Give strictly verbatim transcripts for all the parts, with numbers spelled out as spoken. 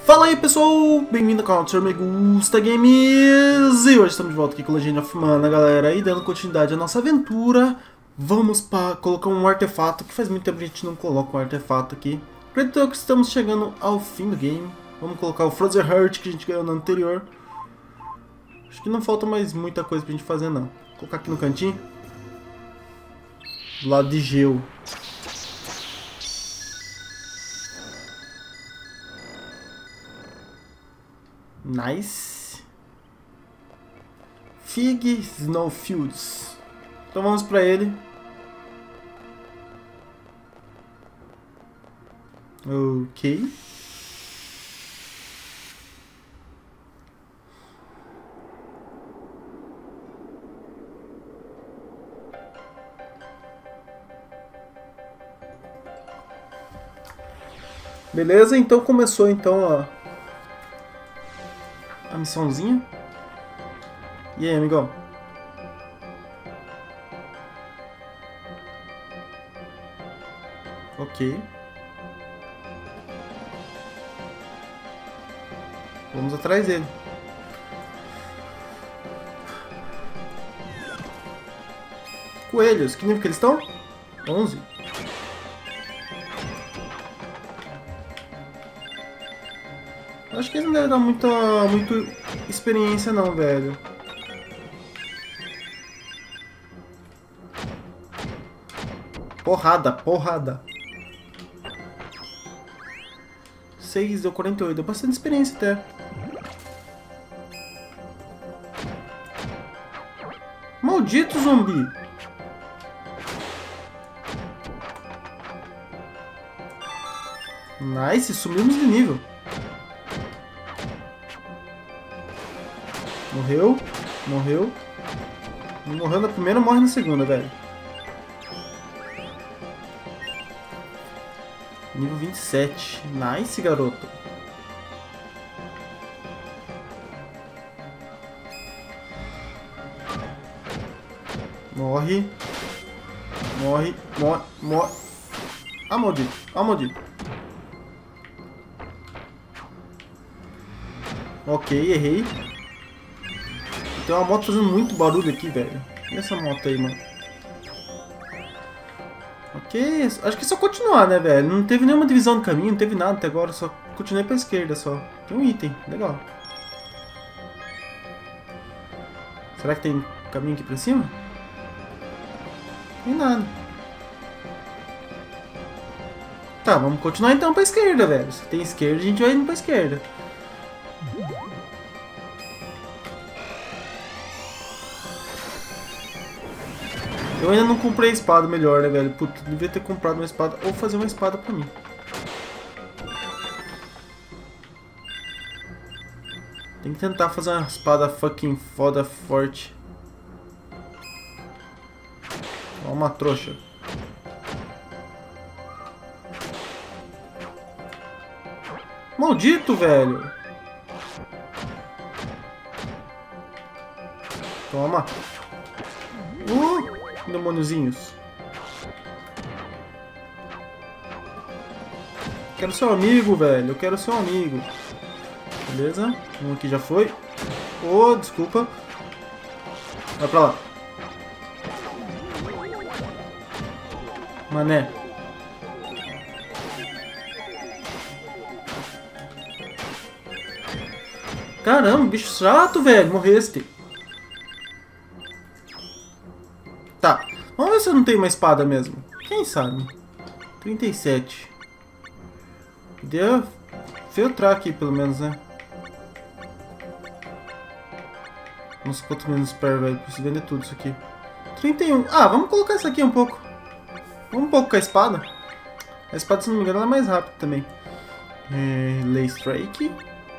Fala aí pessoal, bem-vindo ao canal do senhor Me Gusta Games. E hoje estamos de volta aqui com Legend of Mana, galera. E dando continuidade à nossa aventura, vamos para colocar um artefato, que faz muito tempo que a gente não coloca um artefato aqui. Acredito que estamos chegando ao fim do game. Vamos colocar o Frozen Heart que a gente ganhou no anterior. Acho que não falta mais muita coisa pra gente fazer não. Vou colocar aqui no cantinho, do lado de gelo. Nice. Fig Snowfields. Então vamos pra ele. Ok. Beleza, então começou então a a missãozinha. E aí, amigão? Ok. Vamos atrás dele. Coelhos, que nível que eles estão? onze. Acho que eles não devem dar muita, muita experiência não, velho. Porrada, porrada. seis deu quarenta e oito, deu bastante experiência até. Maldito zumbi. Nice, subimos de nível. Morreu, morreu. Não morreu na primeira, morre na segunda, velho. Nível vinte e sete. Nice, garoto. Morre. Morre, morre, morre. Ah, maldito. Ah, maldito. Ok, errei. Tem uma moto fazendo muito barulho aqui, velho. E essa moto aí, mano? Ok, acho que é só continuar, né, velho? Não teve nenhuma divisão do caminho, não teve nada até agora, só continuei pra esquerda só. Tem um item, legal. Será que tem caminho aqui pra cima? Tem nada. Tá, vamos continuar então pra esquerda, velho. Se tem esquerda, a gente vai indo pra esquerda. Eu ainda não comprei a espada melhor, né, velho? Putz, devia ter comprado uma espada ou fazer uma espada pra mim. Tem que tentar fazer uma espada fucking foda forte. Ó, uma trouxa. Maldito, velho! Toma! Uh! Demôniozinhos. Quero seu amigo, velho. Eu quero seu amigo. Beleza? Um aqui já foi. Oh, desculpa. Vai pra lá. Mané. Caramba, bicho chato, velho. Morreste. Tá, vamos ver se eu não tenho uma espada mesmo. Quem sabe? trinta e sete. Podia filtrar aqui pelo menos, né? Nossa, quanto menos spare, velho. Preciso vender tudo isso aqui. trinta e um. Ah, vamos colocar isso aqui um pouco. Vamos um pouco com a espada. A espada, se não me engano, ela é mais rápida também. É, Lay Strike.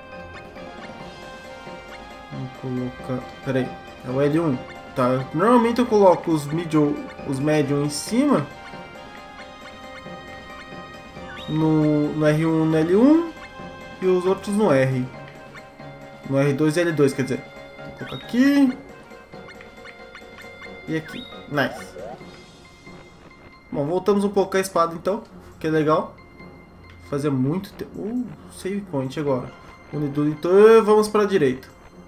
Vamos colocar... Pera aí. É o L um. Tá, normalmente eu coloco os medium, os medium em cima, no, no R um e no L um, e os outros no R. No R dois e L dois, quer dizer. Vou colocar aqui e aqui. Nice. Bom, voltamos um pouco com a espada então, que é legal. Fazia muito tempo. Uh, save point agora. Unido, vamos para a direita.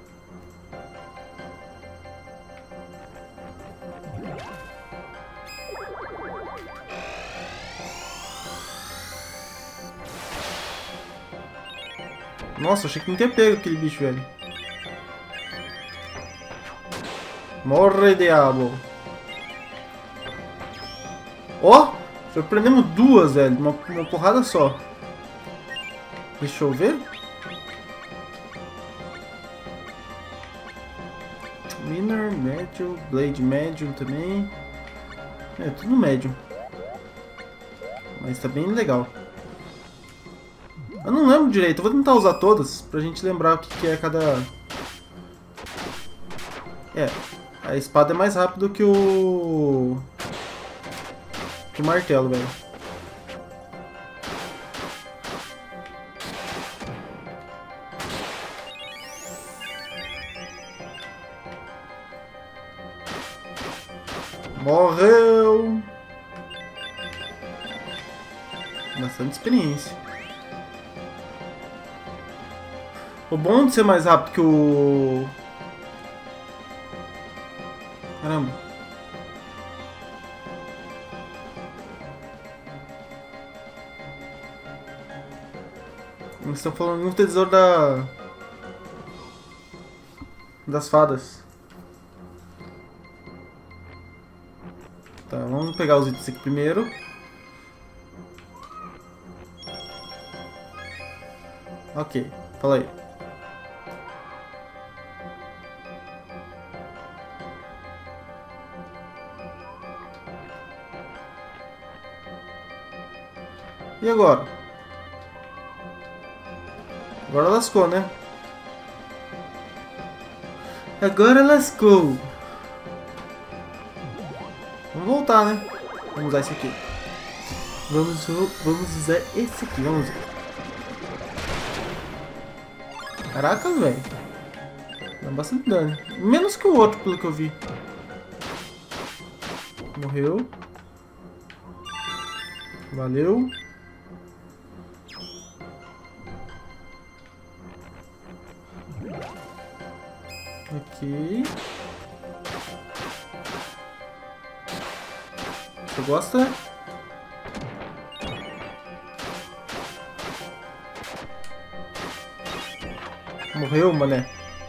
Nossa, achei que não tinha pego aquele bicho, velho. Morre, diabo. Ó, oh, surpreendemos duas, velho. Uma, uma porrada só. Deixa eu ver. Winner, médio, Blade médio também. É, tudo médio. Mas tá bem legal. Eu não lembro direito, eu vou tentar usar todas pra gente lembrar o que, que é cada... É, a espada é mais rápido que o... que o martelo, velho. Morreu! Bastante experiência. O bom de ser mais rápido que o... Caramba. Eles estão falando no tesouro da... das fadas. Tá, vamos pegar os itens aqui primeiro. Ok, fala aí. E agora? Agora lascou, né? Agora lascou. Vamos voltar, né? Vamos usar esse aqui. Vamos, vamos usar esse aqui. Vamos usar. Caraca, velho. Dá bastante dano. Menos que o outro, pelo que eu vi. Morreu. Valeu. Ok. Você gosta? Morreu, mané.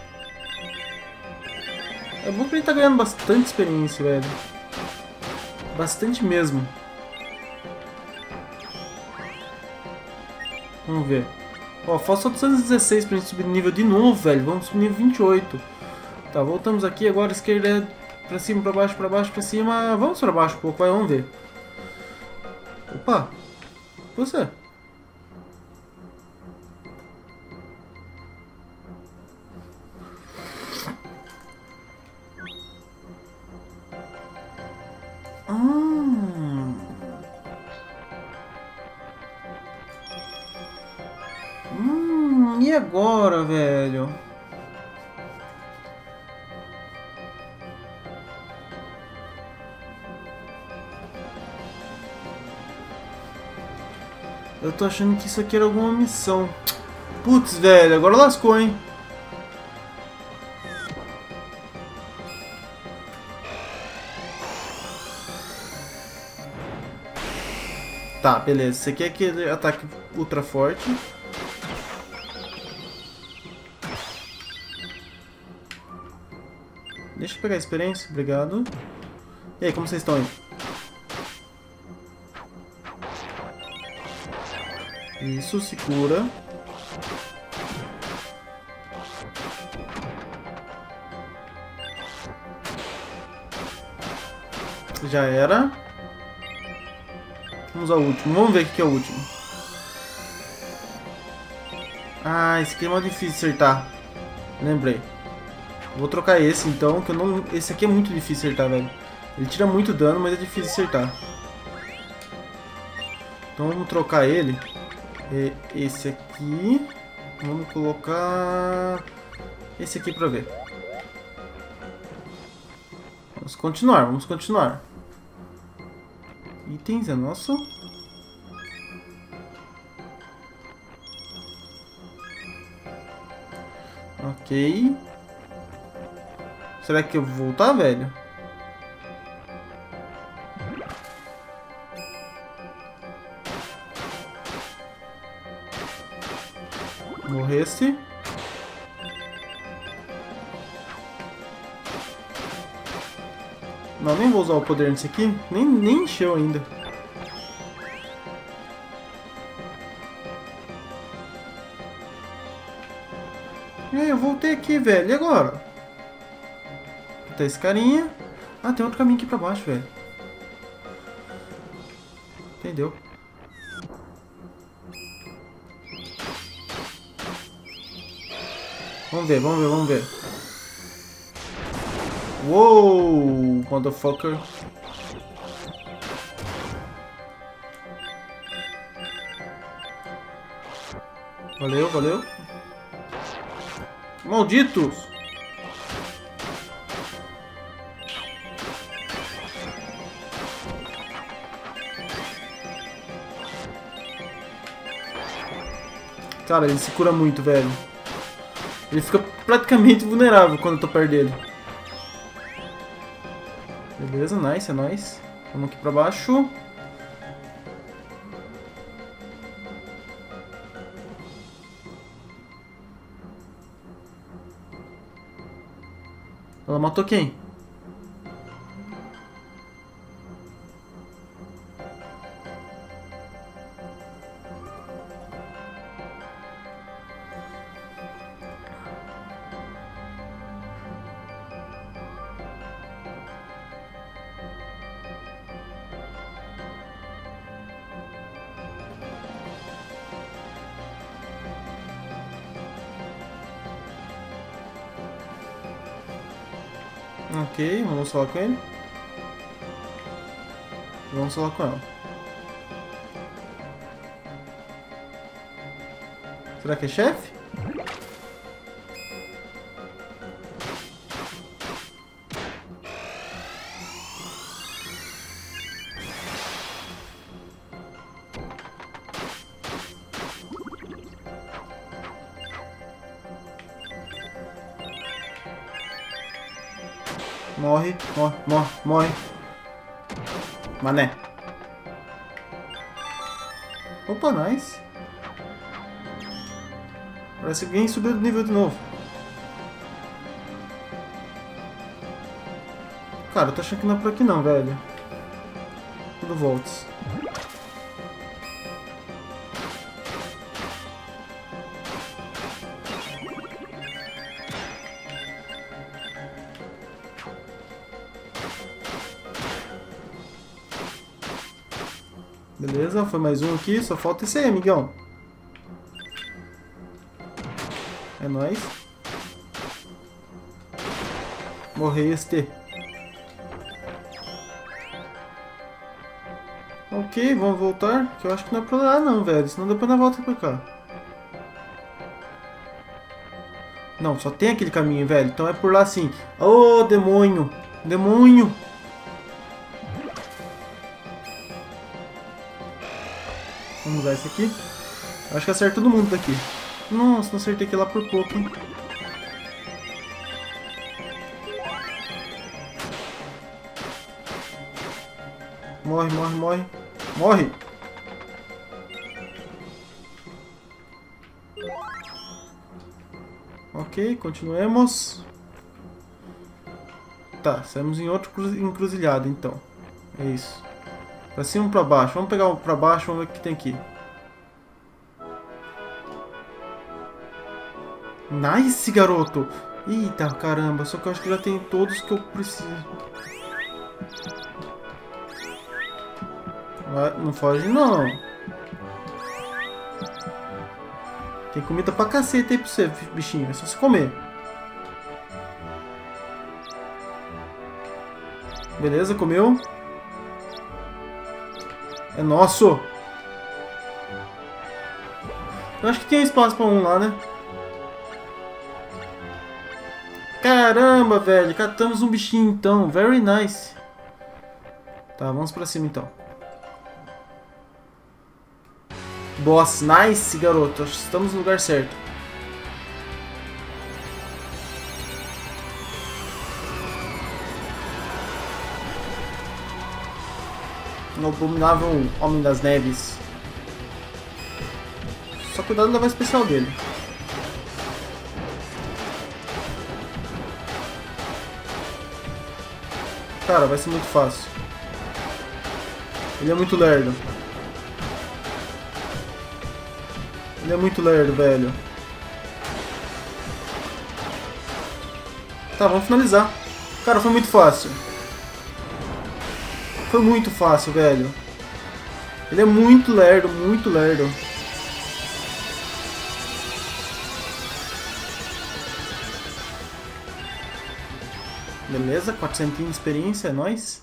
É bom que ele tá ganhando bastante experiência, velho. Bastante mesmo. Vamos ver. Ó, falta só duzentos e dezesseis pra gente subir nível de novo, velho. Vamos subir nível vinte e oito. Tá, voltamos aqui. Agora esquerda é pra cima, pra baixo, pra baixo, pra cima. Vamos pra baixo um pouco, vai, vamos ver. Opa! Você. Hum. Hum, e agora, velho? Eu tô achando que isso aqui era alguma missão. Putz, velho, agora lascou, hein? Tá, beleza. Esse aqui é aquele ataque ultra forte. Deixa eu pegar a experiência, obrigado. E aí, como vocês estão aí? Isso, se cura. Já era. Vamos ao último. Vamos ver o que é o último. Ah, esse aqui é mais difícil de acertar. Lembrei. Vou trocar esse então, que eu não... Esse aqui é muito difícil de acertar, velho. Ele tira muito dano, mas é difícil de acertar. Então vamos trocar ele. Esse aqui. Vamos colocar... esse aqui pra ver. Vamos continuar, vamos continuar. Itens é nosso. Ok. Será que eu vou voltar, velho? Morreste. Não, nem vou usar o poder nisso aqui. Nem, nem encheu ainda. E aí, eu voltei aqui, velho. E agora? Tá esse carinha. Ah, tem outro caminho aqui pra baixo, velho. Entendeu? Vamos ver, vamos ver, vamos ver. Uou, motherfucker. Valeu, valeu. Malditos! Cara, ele se cura muito, velho. Ele fica praticamente vulnerável quando eu tô perto dele. Beleza, nice, é nóis. Vamos aqui pra baixo. Ela matou quem? Ok, vamos falar com ele. Vamos falar com ela. Será que é chefe? Morre, morre, morre, morre. Mané. Opa, nice. Parece que alguém subiu de nível de novo. Cara, eu tô achando que não é por aqui não, velho. Tudo volts. Beleza, foi mais um aqui, só falta esse aí, amigão. É nóis. Morreste. Ok, vamos voltar, que eu acho que não é pra lá não, velho, senão depois nós volta pra cá. Não, só tem aquele caminho, velho, então é por lá sim. Ô, oh, demônio, demônio. Vamos usar esse aqui. Acho que acerta todo mundo daqui. Nossa, não acertei aqui lá por pouco, hein. Morre, morre, morre. Morre! Ok, continuemos. Tá, saímos em outro encruzilhado então. É isso. Pra cima ou pra baixo? Vamos pegar o pra baixo, vamos ver o que tem aqui. Nice, garoto! Eita, caramba, só que eu acho que já tem todos que eu preciso. Não foge não. Tem comida pra cacete aí pra você, bichinho. É só você comer. Beleza, comeu. É nosso. Eu acho que tem espaço pra um lá, né? Caramba, velho. Catamos um bichinho então. Very nice. Tá, vamos pra cima então. Boss, nice, garoto. Acho que estamos no lugar certo. No abominável Homem das Neves. Só cuidado de levar especial dele. Cara, vai ser muito fácil. Ele é muito lerdo. Ele é muito lerdo, velho. Tá, vamos finalizar. Cara, foi muito fácil. Foi muito fácil, velho. Ele é muito lerdo, muito lerdo. Beleza, quatrocentos de experiência, é nóis.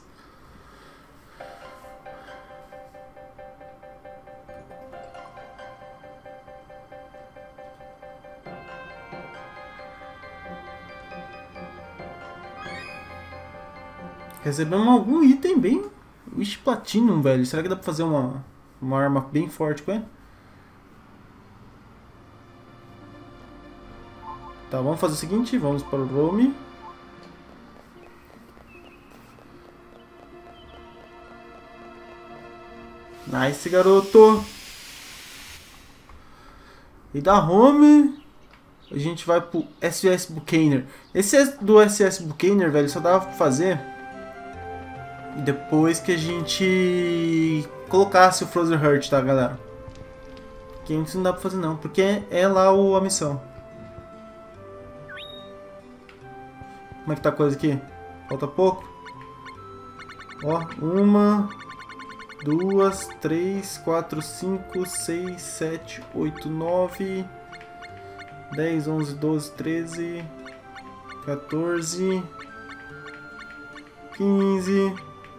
Recebemos algum item bem... Wish Platinum, velho. Será que dá pra fazer uma, uma arma bem forte com ele? Tá, vamos fazer o seguinte. Vamos para o Rome. Nice, garoto. E da Home... A gente vai pro S S Buchanan. Esse do S S Buchanan, velho, só dá pra fazer... depois que a gente colocasse o Frozen Heart, tá, galera? Que antes não dá pra fazer não, porque é lá o, a missão. Como é que tá a coisa aqui? Falta pouco. Ó, uma, duas, três, quatro, cinco, seis, sete, oito, nove, dez, onze, doze, treze, quatorze, quinze...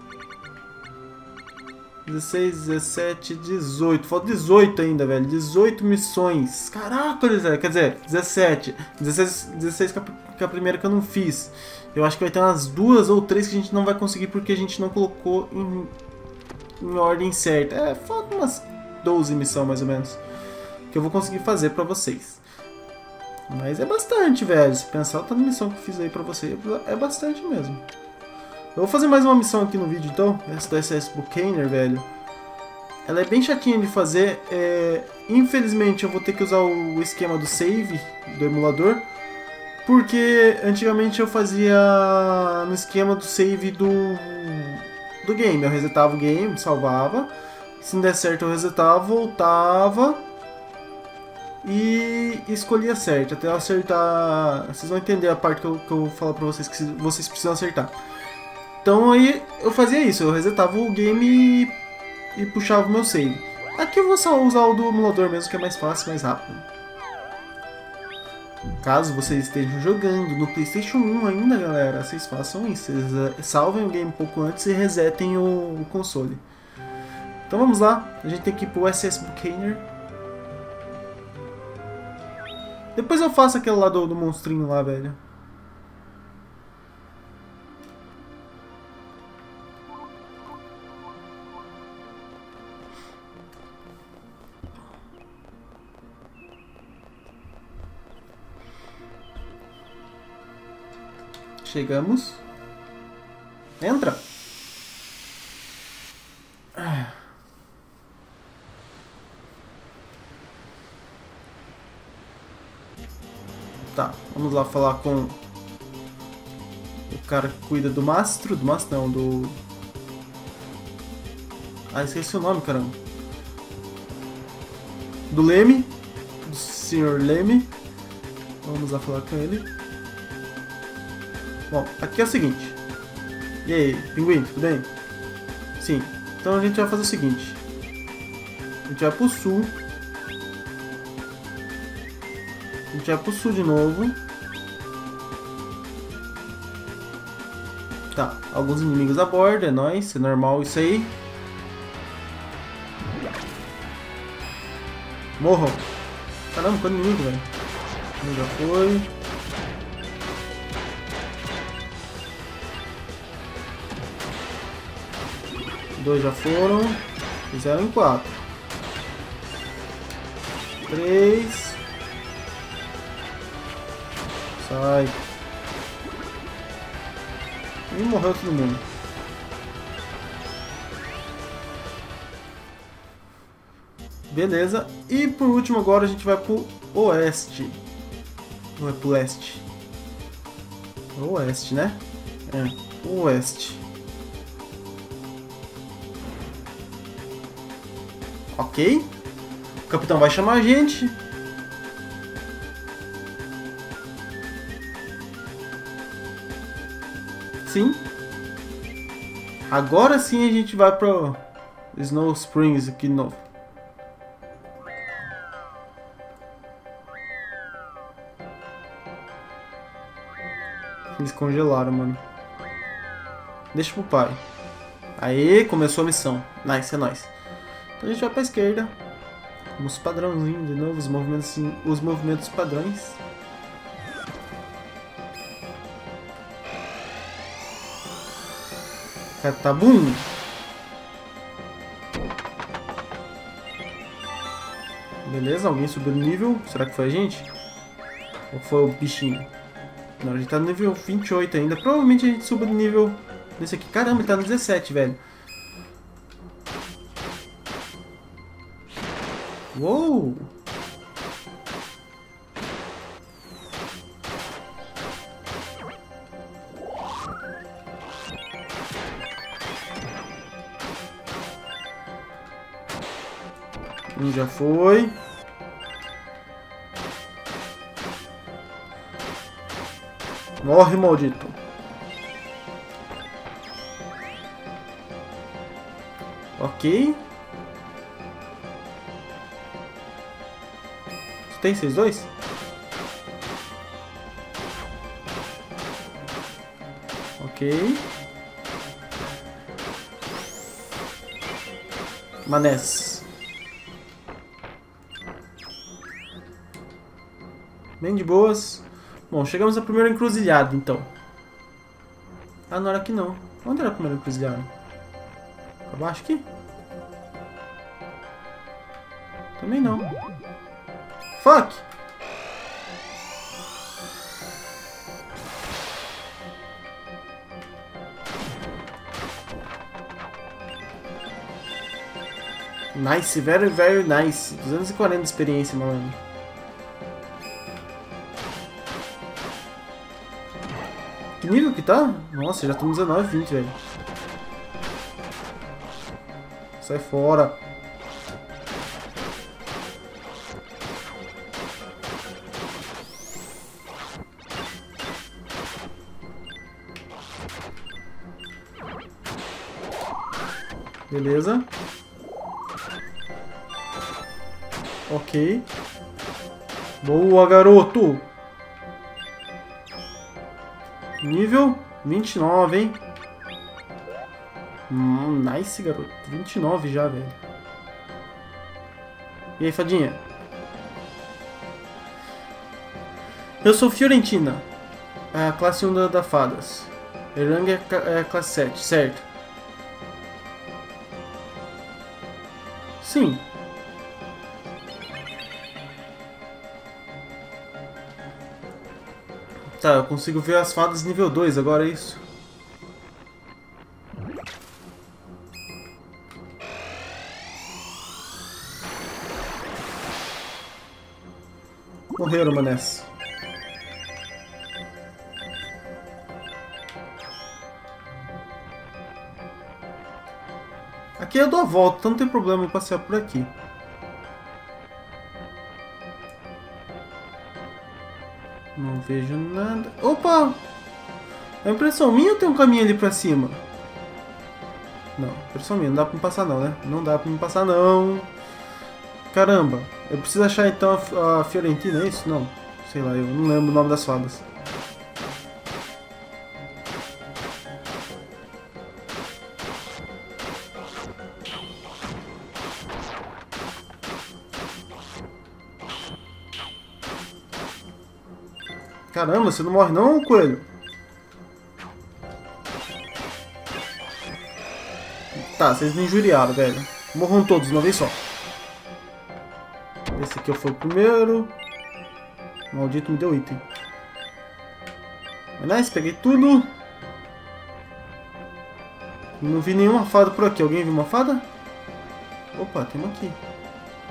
dezesseis, dezessete, dezoito. Falta dezoito ainda, velho. dezoito missões. Caraca, quer dizer, dezessete. dezesseis, dezesseis que a, que a primeira que eu não fiz. Eu acho que vai ter umas duas ou três que a gente não vai conseguir porque a gente não colocou em, em ordem certa. É, falta umas doze missões mais ou menos. Que eu vou conseguir fazer pra vocês. Mas é bastante, velho. Se pensar a missão que eu fiz aí pra você, é bastante mesmo. Eu vou fazer mais uma missão aqui no vídeo, então. Essa do S S Buchanan, velho. Ela é bem chatinha de fazer. É... Infelizmente, eu vou ter que usar o esquema do save do emulador. Porque antigamente eu fazia no esquema do save do, do game. Eu resetava o game, salvava. Se não der certo, eu resetava, voltava. E escolhia certo. Até eu acertar... Vocês vão entender a parte que eu, que eu falo pra vocês que vocês precisam acertar. Então aí eu fazia isso, eu resetava o game e, e puxava o meu save. Aqui eu vou só usar o do emulador mesmo, que é mais fácil, mais rápido. Caso vocês estejam jogando no PlayStation um ainda, galera, vocês façam isso. Vocês salvem o game um pouco antes e resetem o, o console. Então vamos lá, a gente tem que ir pro S S Buchanan. Depois eu faço aquele lá do, do monstrinho lá, velho. Chegamos. Entra. Tá, vamos lá falar com o cara que cuida do mastro. Do mastro não, do... Ah, esqueci o nome, caramba. Do Leme. Do senhor Leme. Vamos lá falar com ele. Bom, aqui é o seguinte. E aí, pinguim, tudo bem? Sim. Então a gente vai fazer o seguinte. A gente vai pro sul. A gente vai pro sul de novo. Tá, alguns inimigos a bordo, é nóis, é normal isso aí. Morram. Caramba, quanto inimigo, velho. Um já foi. Dois já foram. Fizeram em quatro. Três. Sai. E morreu todo mundo. Beleza. E por último agora a gente vai pro oeste. Ou é pro leste? Oeste, né? É, oeste. Ok. O capitão vai chamar a gente. Sim. Agora sim a gente vai pro Snow Springs aqui de novo. Eles congelaram, mano. Deixa pro pai. Aê, começou a missão. Nice, é nóis. Então a gente vai pra esquerda. Os padrãozinhos de novo, os movimentos, os movimentos padrões. Catabum! Beleza, alguém subiu no nível. Será que foi a gente? Ou foi o bichinho? Não, a gente tá no nível vinte e oito ainda. Provavelmente a gente subiu no nível desse aqui. Caramba, ele tá no dezessete, velho. Uou! Um já foi. Morre, maldito. Ok. Tem esses dois? Ok. Manés. Bem de boas. Bom, chegamos à primeira encruzilhada, então. Ah, não era aqui não. Onde era a primeira encruzilhada? Pra baixo aqui? Também não. Fuck! Nice, very, very nice. duzentos e quarenta de experiência, mano. Que nível que tá? Nossa, já estamos dezenove, vinte, velho. Sai fora. Beleza. Ok. Boa, garoto. Nível vinte e nove, hein? Hum, nice, garoto. vinte e nove já, velho. E aí, fadinha? Eu sou Fiorentina. É a classe um da, da Fadas. Erlang é, é classe sete, certo? Sim. Tá, eu consigo ver as fadas nível dois agora, é isso? Morreram, manés. Aqui eu dou a volta, então não tem problema em passear por aqui. Não vejo nada. Opa! É impressão minha ou tem um caminho ali pra cima? Não, impressão minha. Não dá pra me passar não, né? Não dá pra me passar não. Caramba. Eu preciso achar então a, a Fiorentina, é isso? Não. Sei lá, eu não lembro o nome das fadas. Caramba, você não morre não, coelho? Tá, vocês me injuriaram, velho. Morram todos de uma vez só. Esse aqui foi o primeiro. Maldito me deu item. Nice, peguei tudo. Não vi nenhuma fada por aqui. Alguém viu uma fada? Opa, tem uma aqui.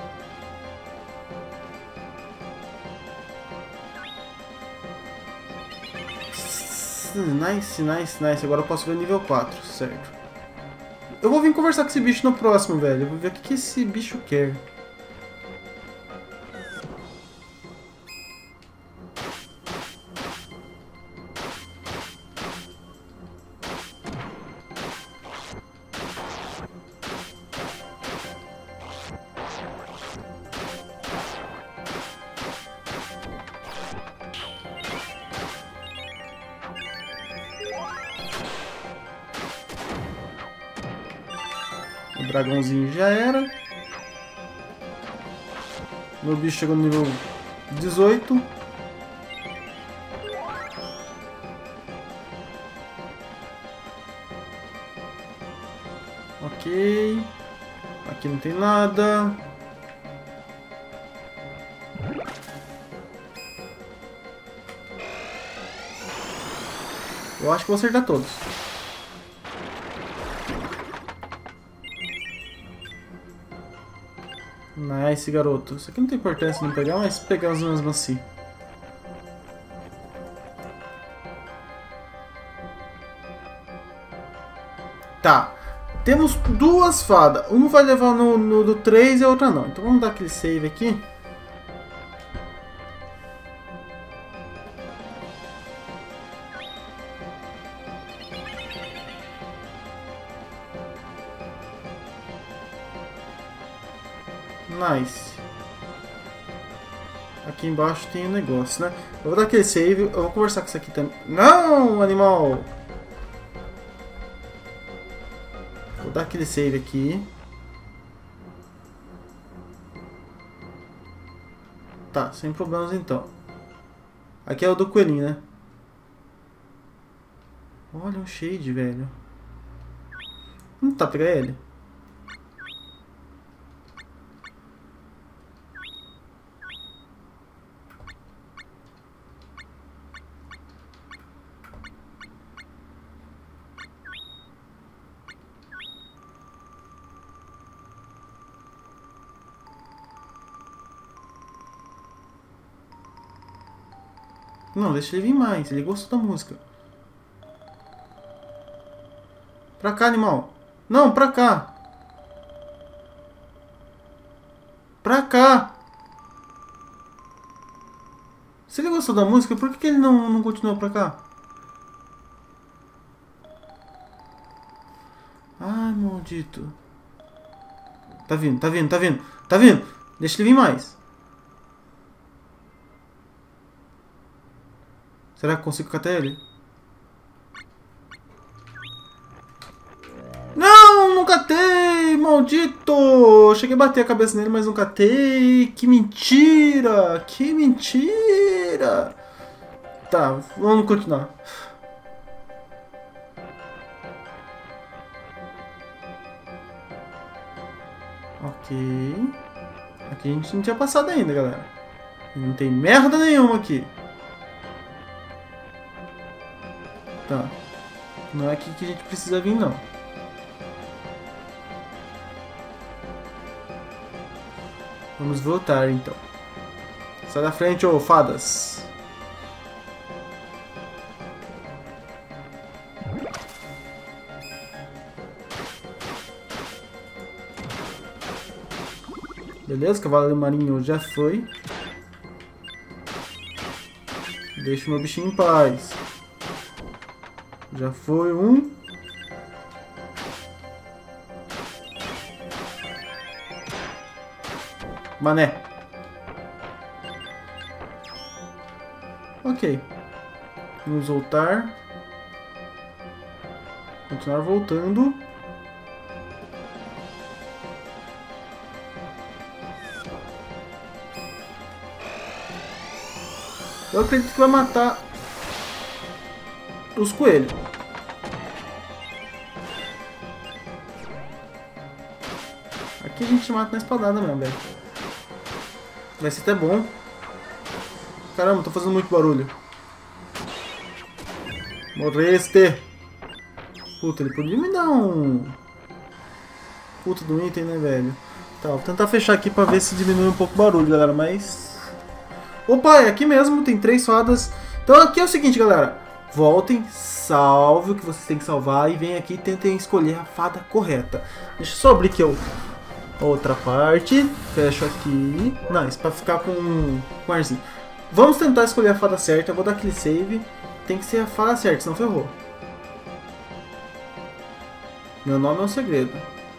Nice, nice, nice, nice. Agora eu posso ver o nível quatro, certo. Eu vou vir conversar com esse bicho no próximo, velho. Eu vou ver o que, que esse bicho quer. O dragãozinho já era. Meu bicho chegou no nível dezoito. Ok. Aqui não tem nada. Eu acho que vou acertar todos. Nice, garoto. Isso aqui não tem importância não pegar, mas pegamos mesmo assim. Tá. Temos duas fadas. Uma vai levar no, no do três e a outra não. Então vamos dar aquele save aqui. Nice. Aqui embaixo tem um negócio, né? Eu vou dar aquele save, eu vou conversar com isso aqui também. Não, animal! Vou dar aquele save aqui. Tá, sem problemas então. Aqui é o do coelhinho, né? Olha um shade, velho. Não tá pra ele? Não, deixa ele vir mais. Ele gostou da música. Pra cá, animal. Não, pra cá. Pra cá. Se ele gostou da música, por que, que ele não, não continuou pra cá? Ai, maldito. Tá vindo, tá vindo, tá vindo. Tá vindo. Deixa ele vir mais. Será que eu consigo catar ele? Não, não catei, maldito! Eu cheguei a bater a cabeça nele, mas não catei. Que mentira! Que mentira! Tá, vamos continuar. Ok. Aqui a gente não tinha passado ainda, galera. Não tem merda nenhuma aqui. Tá. Não é aqui que a gente precisa vir, não. Vamos voltar, então. Sai da frente, ô fadas. Beleza, cavalo marinho já foi. Deixa o meu bichinho em paz. Já foi um. Mané. Ok. Vamos voltar. Continuar voltando. Eu acredito que vai matar os coelhos. Aqui a gente mata na espadada mesmo, velho. Vai ser até bom. Caramba, tô fazendo muito barulho. Morreste. Puta, ele podia me dar um... Puta do item, né, velho? Tá, vou tentar fechar aqui pra ver se diminui um pouco o barulho, galera, mas... Opa, é aqui mesmo, tem três fadas. Então aqui é o seguinte, galera. Voltem, salve o que vocês têm que salvar e vem aqui e tentem escolher a fada correta. Deixa eu só abrir aqui a outra parte. Fecho aqui. Nice, pra ficar com, com arzinho. Vamos tentar escolher a fada certa. Eu vou dar aquele save. Tem que ser a fada certa, senão ferrou. Meu nome é um segredo.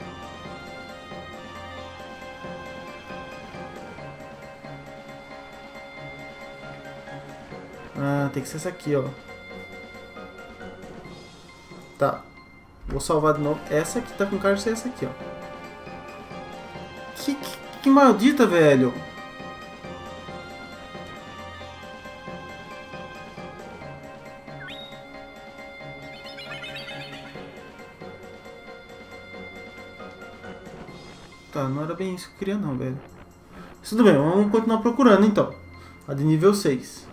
Ah, tem que ser essa aqui, ó. Tá. Vou salvar de novo. Essa aqui tá com cara de ser essa aqui, ó. Que, que, que maldita, velho. Tá, não era bem isso que eu queria não, velho. Tudo bem, vamos continuar procurando então. A de nível seis.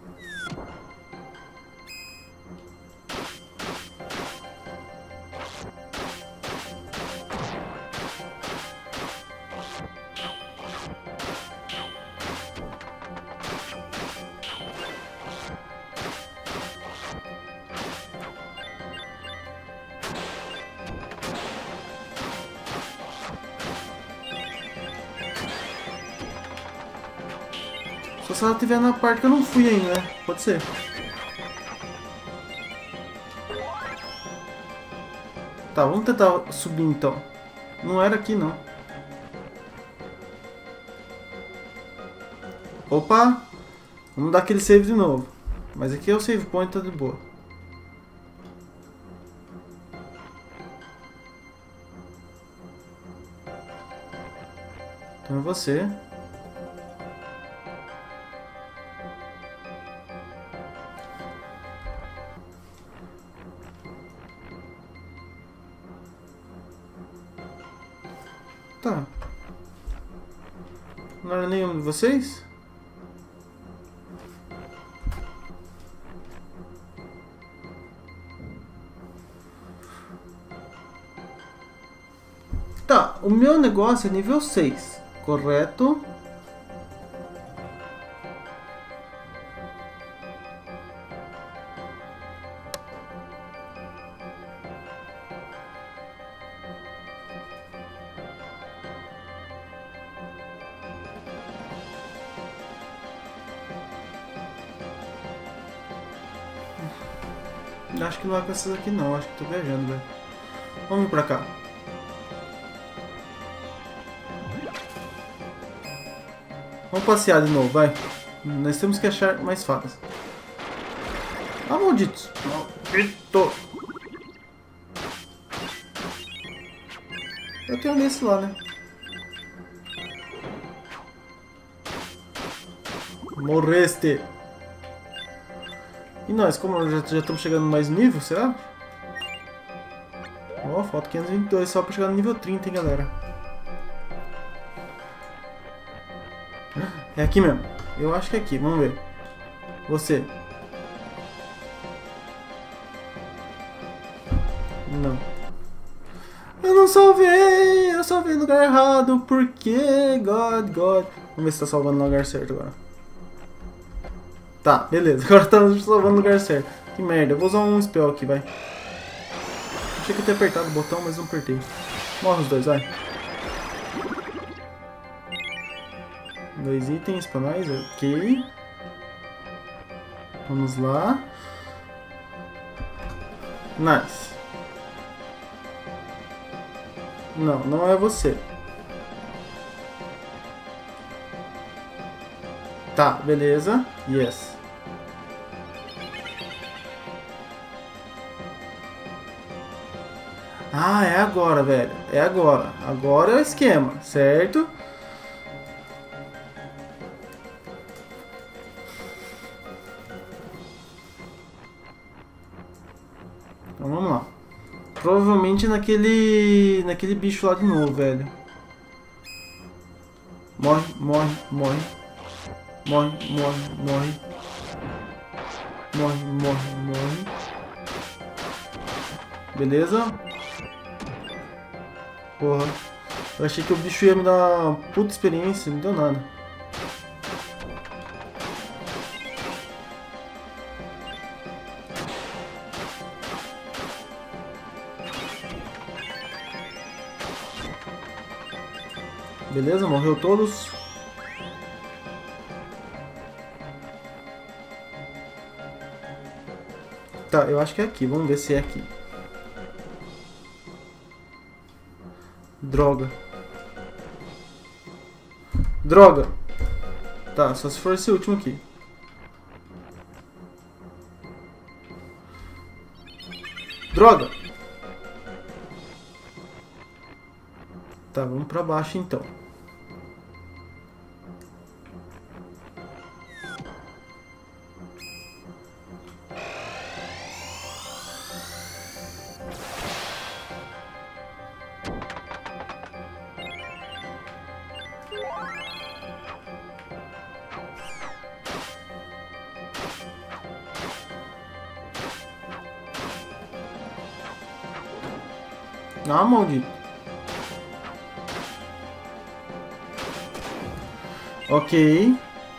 Só se ela estiver na parte que eu não fui ainda, né? Pode ser. Tá, vamos tentar subir então. Não era aqui não. Opa! Vamos dar aquele save de novo. Mas aqui é o save point, tá de boa. Então é você. Tá. Não era nenhum de vocês? Tá, o meu negócio é nível seis, correto? Acho que não é com essas aqui não, acho que tô viajando, velho. Vamos pra cá. Vamos passear de novo, vai. Nós temos que achar mais fadas. Ah, malditos! Maldito! Eu tenho desse lá, né? Morreste! E nós, como já, já estamos chegando no mais nível, será? Ó, oh, falta quinhentos e vinte e dois só para chegar no nível trinta, hein, galera. É aqui mesmo. Eu acho que é aqui, vamos ver. Você. Não. Eu não salvei! Eu salvei no lugar errado. Por quê? God, God. Vamos ver se tá salvando no lugar certo agora. Tá, beleza. Agora tá salvando no lugar certo. Que merda. Eu vou usar um spell aqui, vai. Achei que eu tinha apertado o botão, mas não apertei. Morre os dois, vai. Dois itens pra nós, ok. Vamos lá. Nice. Não, não é você. Tá, beleza. Yes. Ah, é agora, velho. É agora. Agora é o esquema, certo? Então vamos lá. Provavelmente naquele naquele bicho lá de novo, velho. Morre, morre, morre. Morre, morre, morre. Morre, morre, morre. Beleza? Porra. Eu achei que o bicho ia me dar uma puta experiência, não deu nada. Beleza, morreu todos. Tá, eu acho que é aqui. Vamos ver se é aqui. Droga. Droga. Tá, só se for esse último aqui. Droga. Tá, vamos pra baixo então. Ah, maldito. Ok.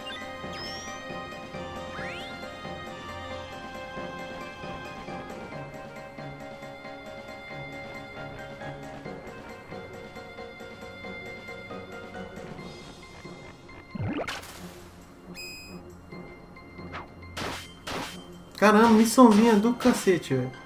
Caramba, missãozinha do cacete, velho.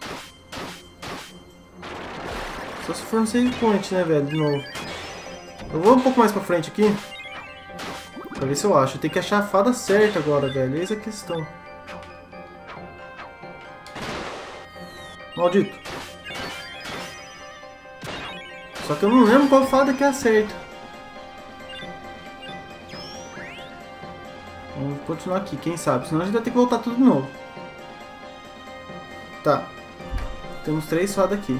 Só se for um save point, né, velho, de novo. Eu vou um pouco mais pra frente aqui. Pra ver se eu acho. Eu tenho que achar a fada certa agora, velho. Eis a questão. Maldito. Só que eu não lembro qual fada que é a certa. Vamos continuar aqui, quem sabe. Senão a gente vai ter que voltar tudo de novo. Tá. Temos três fadas aqui.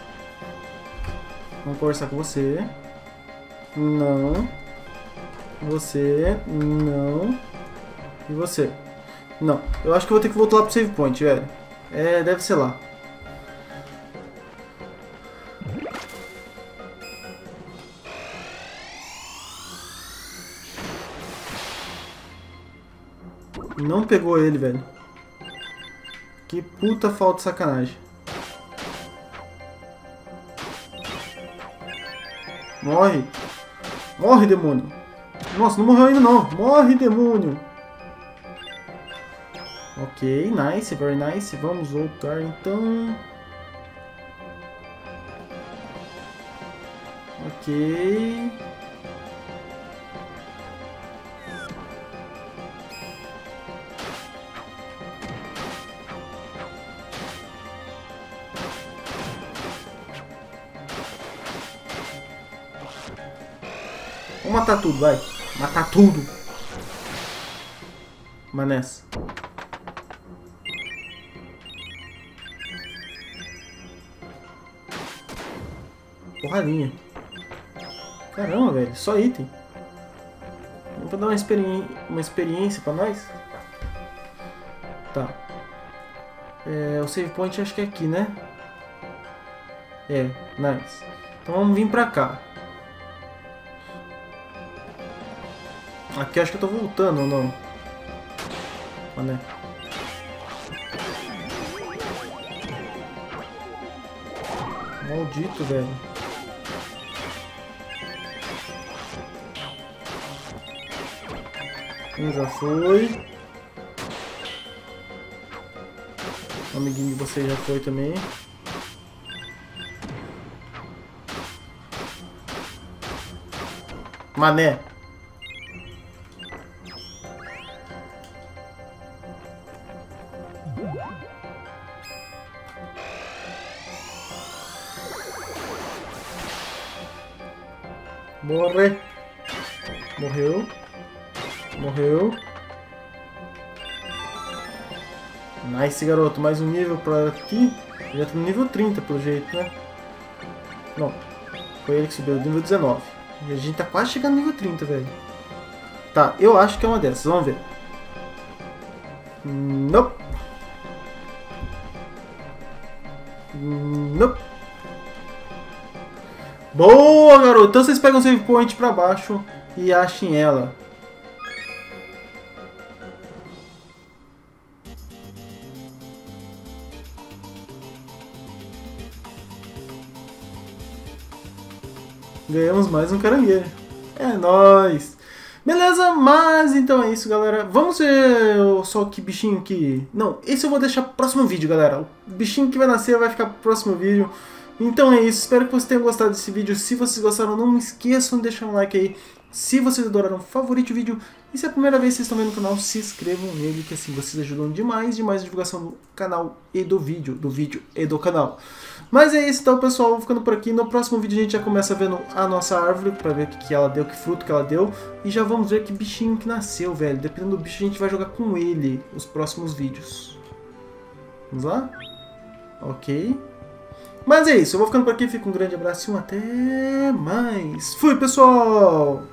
Vamos conversar com você. Não. Você. Não. E você. Não. Eu acho que eu vou ter que voltar lá pro save point, velho. É, deve ser lá. Não pegou ele, velho. Que puta falta de sacanagem. Morre. Morre, demônio. Nossa, não morreu ainda não. Morre, demônio. Ok, nice, very nice. Vamos voltar então. Ok. Vamos matar tudo, vai. Matar tudo. Mas nessa. Porradinha. Caramba, velho. Só item. Vamos pra dar uma, experi uma experiência pra nós? Tá. É, o save point acho que é aqui, né? É, nice. Então vamos vir pra cá. Aqui acho que eu tô voltando ou não? Ah, né? Maldito, velho. Um já foi. O amiguinho de vocês já foi também. Mané. Morre. Morreu. Morreu. Nice, garoto. Mais um nível pra aqui. Já tá no nível trinta, pelo jeito, né? Não. Foi ele que subiu no nível dezenove. E a gente tá quase chegando no nível trinta, velho. Tá, eu acho que é uma dessas. Vamos ver. Nope. Nope. Boa, garoto! Então vocês pegam o save point pra baixo e achem ela. Ganhamos mais um caranguejo. É nóis. Beleza, mas então é isso, galera. Vamos ver só que bichinho que... Não, esse eu vou deixar pro próximo vídeo, galera. O bichinho que vai nascer vai ficar pro próximo vídeo. Então é isso, espero que vocês tenham gostado desse vídeo. Se vocês gostaram, não esqueçam de deixar um like aí. Se vocês adoraram, favorite o vídeo. E se é a primeira vez que vocês estão vendo o canal, se inscrevam nele, que assim vocês ajudam demais, demais a divulgação do canal e do vídeo, do vídeo e do canal. Mas é isso então, pessoal, vou ficando por aqui. No próximo vídeo a gente já começa vendo a nossa árvore, pra ver o que, que ela deu, que fruto que ela deu. E já vamos ver que bichinho que nasceu, velho. Dependendo do bicho, a gente vai jogar com ele os próximos vídeos. Vamos lá? Ok. Mas é isso, eu vou ficando por aqui, fica um grande abraço e um até mais. Fui, pessoal!